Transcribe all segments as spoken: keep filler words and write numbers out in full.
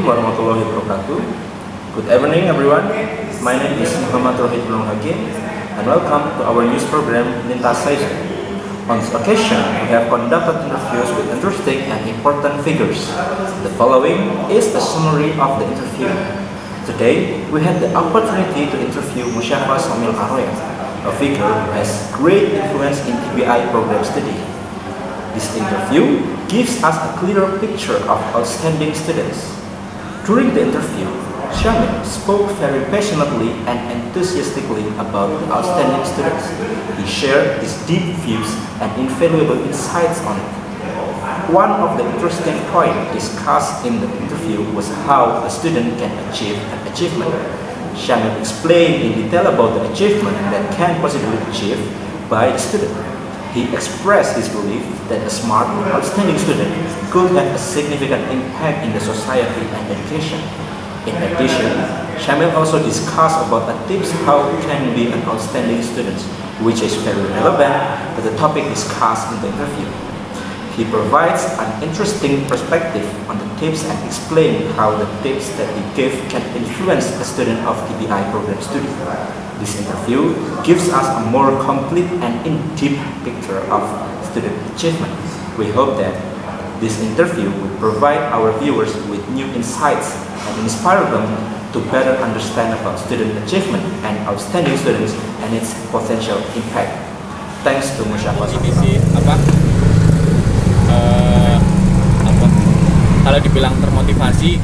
Assalamualaikum warahmatullahi wabarakatuh. Good evening everyone. My name is Muhammad Rohid Belum Hakim and welcome to our news program Lintas Saizu. On this occasion, we have conducted interviews with interesting and important figures. The following is a summary of the interview. Today, we had the opportunity to interview Musyafa Somil Aroyan, a figure who has great influence in T B I program study. This interview gives us a clearer picture of outstanding students. During the interview, Syamil spoke very passionately and enthusiastically about the outstanding students. He shared his deep views and invaluable insights on it. One of the interesting points discussed in the interview was how a student can achieve an achievement. Syamil explained in detail about the achievement that can possibly be achieved by a student. He expressed his belief that a smart and outstanding student could have a significant impact in the society and education. In addition, Syamil also discussed about the tips how can be an outstanding student, which is very relevant to the topic discussed in the interview. He provides an interesting perspective on the tips and explains how the tips that he gave can influence a student of T B I program study. This interview gives us a more complete and in-depth picture of student achievement. We hope that this interview will provide our viewers with new insights and inspire them to better understand about student achievement and outstanding students and its potential impact. Thanks to Musyafa. Ini sih apa? Uh, apa? Kalau dibilang termotivasi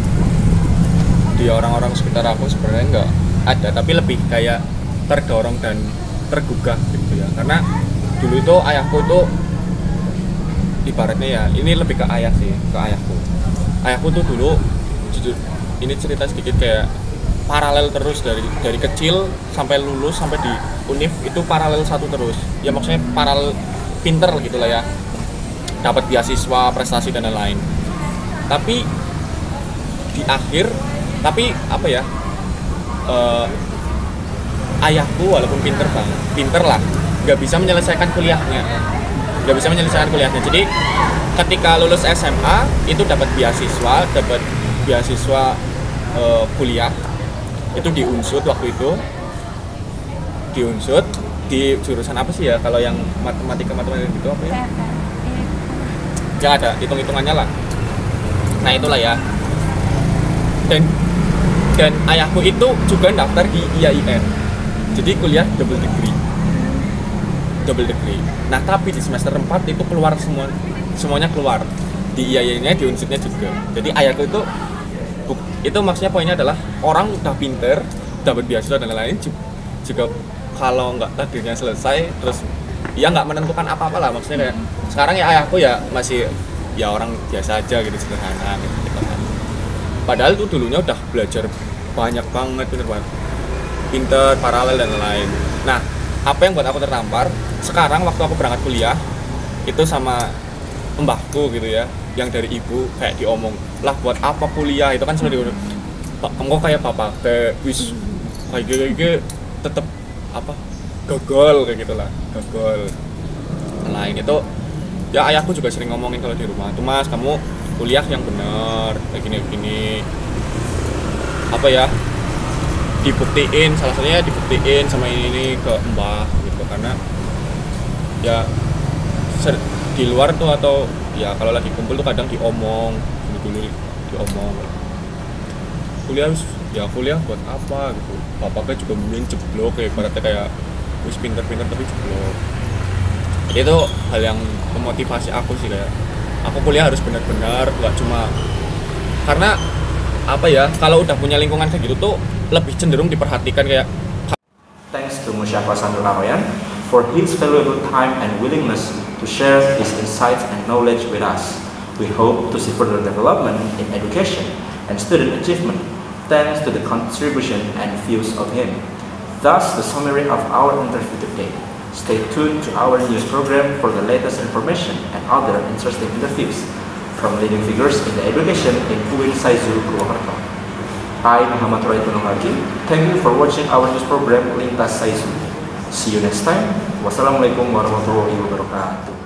di orang-orang sekitar aku sebenarnya enggak ada, tapi lebih kayak terdorong dan tergugah gitu ya. Karena dulu itu ayahku tuh ibaratnya ya, ini lebih ke ayah sih, ke ayahku. Ayahku tuh dulu jujur ini cerita sedikit kayak paralel terus dari dari kecil sampai lulus sampai di univ itu paralel satu terus. Ya maksudnya paralel pinter gitu lah ya. Dapat beasiswa, prestasi dan lain-lain. Tapi di akhir tapi apa ya? Uh, ayahku walaupun pinter banget, pinter lah, nggak bisa menyelesaikan kuliahnya, nggak bisa menyelesaikan kuliahnya. Jadi ketika lulus S M A itu dapat beasiswa, dapat beasiswa uh, kuliah itu di Unsud waktu itu, di Unsud di jurusan apa sih ya kalau yang matematika matematika gitu apa ya? Yang ada hitung-hitungannya lah. Nah itulah ya. Dan dan ayahku itu juga daftar di I A I N. Jadi kuliah double degree, double degree. Nah tapi di semester empat itu keluar semua, semuanya keluar di I A I N-nya, di Unsud-nya juga. Jadi ayahku itu, itu maksudnya poinnya adalah orang udah pinter, dapat beasiswa dan lain-lain juga kalau nggak takdirnya selesai, terus ya nggak menentukan apa-apa lah. Maksudnya kayak sekarang ya ayahku ya masih ya orang biasa aja gitu, sederhana gitu, gitu kan. Padahal tuh dulunya udah belajar banyak banget, bener banget. Pinter, paralel dan lain-lain. Nah, apa yang buat aku tertampar? Sekarang waktu aku berangkat kuliah itu sama mbahku gitu ya, yang dari ibu kayak diomong, lah buat apa kuliah? Itu kan sudah di Pak, engkau kayak bapak kayak wis kayak gitu tetap apa? Gagal kayak gitulah, gagal. Lain itu ya ayahku juga sering ngomongin kalau di rumah, tuh mas kamu kuliah yang benar kayak gini-gini apa ya? Dibuktiin, salah satunya dibuktiin sama ini, ini ke mbah gitu, karena ya ser- di luar tuh atau ya kalau lagi kumpul tuh kadang diomong dulu dulu diomong kuliah ya kuliah buat apa gitu, bapaknya juga mungkin jeblok kayak ibaratnya kayak wis pinter-pinter tapi jeblok. Jadi itu hal yang memotivasi aku sih, kayak aku kuliah harus benar-benar nggak cuma karena apa ya, kalau udah punya lingkungan kayak gitu tuh lebih cenderung diperhatikan kayak. Thanks to Musyafa Somil Aroyan for his valuable time and willingness to share his insights and knowledge with us. We hope to see further development in education and student achievement thanks to the contribution and views of him. Thus, the summary of our interview today. Stay tuned to our news program for the latest information and other interesting interviews from leading figures in the education in U I N Saizu, Purwokerto. I, Muhammad Rohid Belum Hakim, thank you for watching our news program Lintas Saizu. See you next time. Wassalamualaikum warahmatullahi wabarakatuh.